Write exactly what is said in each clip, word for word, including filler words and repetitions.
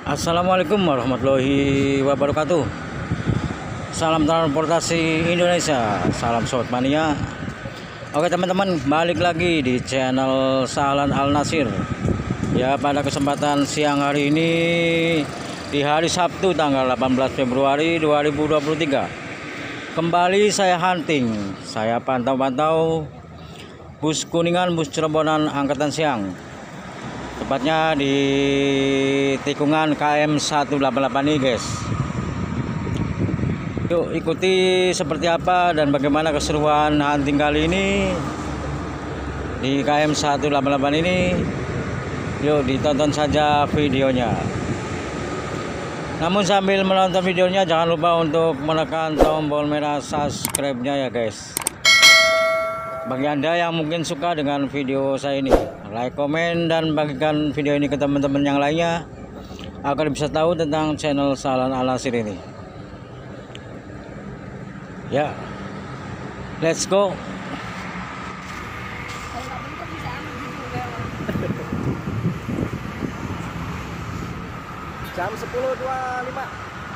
Assalamualaikum warahmatullahi wabarakatuh. Salam transportasi Indonesia, salam sobat mania. Oke teman-teman, balik lagi di channel Sahlan Al Nasir. Ya, pada kesempatan siang hari ini di hari Sabtu tanggal delapan belas Februari dua ribu dua puluh tiga, kembali saya hunting. Saya pantau-pantau bus Kuningan, bus Cirebonan angkatan siang, tepatnya di tikungan K M seratus delapan puluh delapan ini guys. Yuk ikuti seperti apa dan bagaimana keseruan hunting kali ini di K M seratus delapan puluh delapan ini. Yuk ditonton saja videonya. Namun sambil menonton videonya jangan lupa untuk menekan tombol merah subscribe-nya ya guys. Bagi Anda yang mungkin suka dengan video saya ini, like, komen, dan bagikan video ini ke teman-teman yang lainnya agar bisa tahu tentang channel Sahlan Al Nasir ini. Ya, let's go. Jam sepuluh dua puluh lima.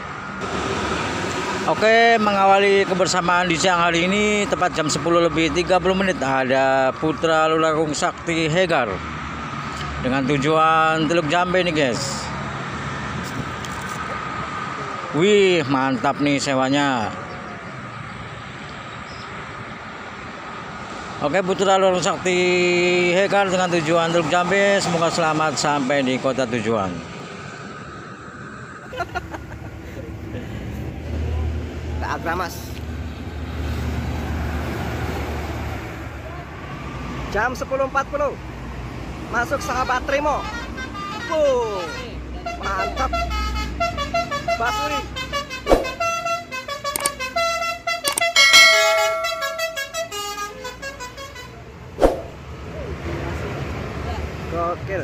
Oke, mengawali kebersamaan di siang hari ini tepat jam sepuluh lebih tiga puluh menit ada Putra Luragung Sakti Hegar dengan tujuan Teluk Jambe nih guys. Wih, mantap nih sewanya. Oke, Putra Luragung Sakti Hegar dengan tujuan Teluk Jambe, semoga selamat sampai di kota tujuan. Agramas. Jam sepuluh empat puluh masuk sahabat Trimo. Wow, mantap Basuri. Gokil.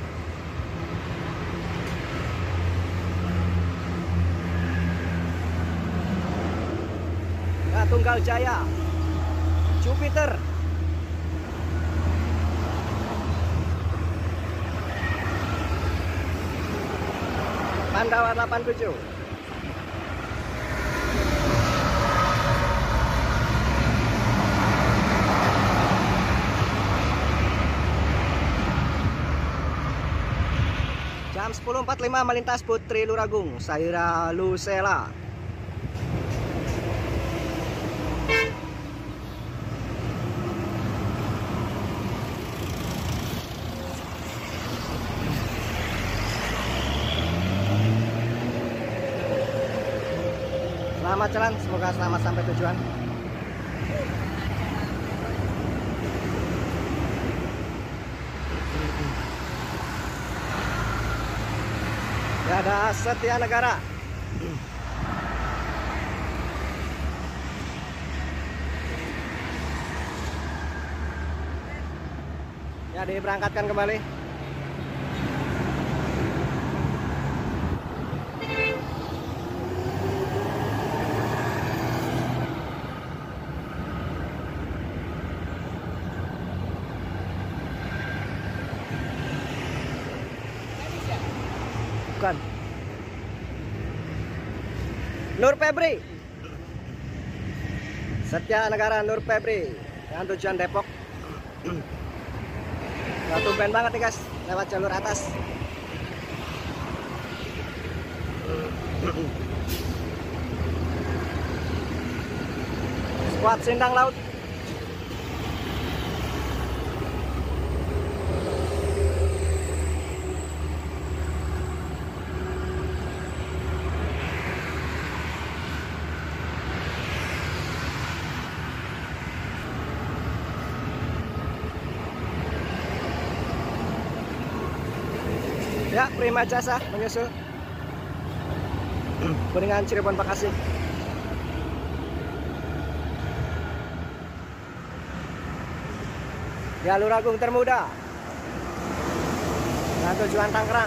Tunggal Jaya, Jupiter, Pandawa delapan puluh tujuh. Jam sepuluh empat puluh lima melintas Putri Luragung, Saira Lusela. Selamat jalan, semoga selamat sampai tujuan. Ya, ada Setia Negara. Ya, diberangkatkan kembali. Bukan. Nur Febri, Setia Negara Nur Febri dengan tujuan Depok. Nah, tumben banget nih guys, lewat jalur atas. Skuad Sindang Laut. Ya, Prima Jasa menyusul Kuningan, Cirebon, Bekasi. Ya, Luragung Termuda dan tujuan Tangerang.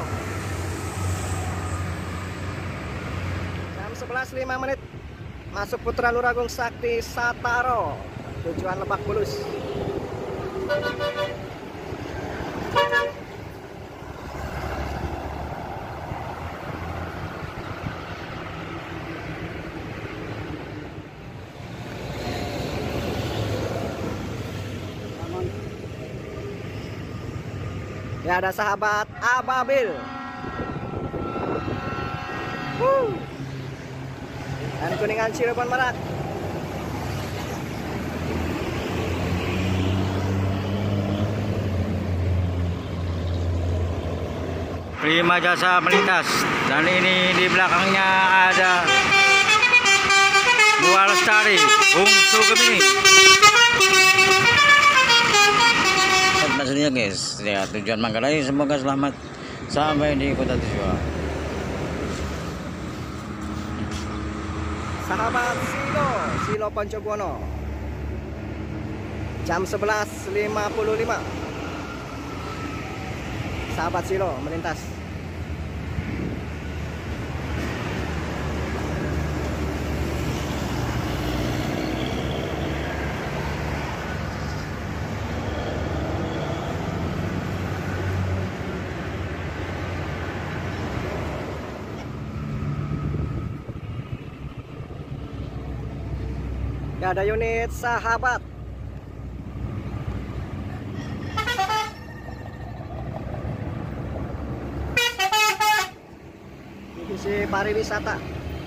Jam sebelas lima menit masuk Putra Luragung Sakti Sataro, tujuan Lebak Bulus. Ya, ada sahabat Ababil. Woo. Dan Kuningan Cirebon Merak. Prima Jasa melintas, dan ini di belakangnya ada Buah Lestari, Bungsu Gemini. Maksudnya guys, ya tujuan Manggarai, semoga selamat sampai di kota tujuan. Sahabat Silo, Silo Poncobuono. Jam sebelas lima puluh lima. Sahabat Silo melintas. Ya, ada unit sahabat. Divisi pariwisata.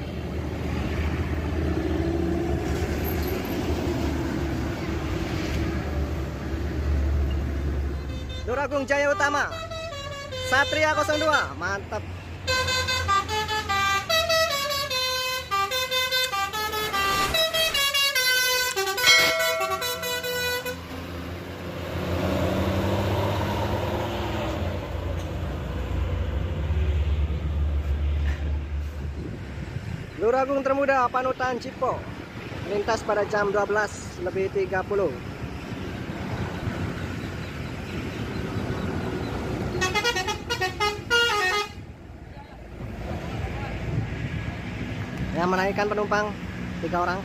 Luragung Jaya Utama. Satria nol dua, mantap. Luragung Termuda Panutan Cipo melintas pada jam dua belas lebih tiga puluh. Yang menaikkan penumpang tiga orang.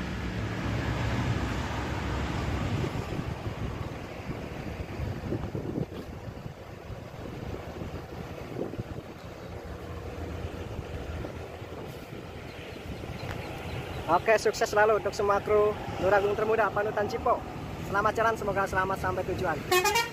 Oke, sukses selalu untuk semua kru Luragung Termuda Panutan Cipo. Selamat jalan, semoga selamat sampai tujuan.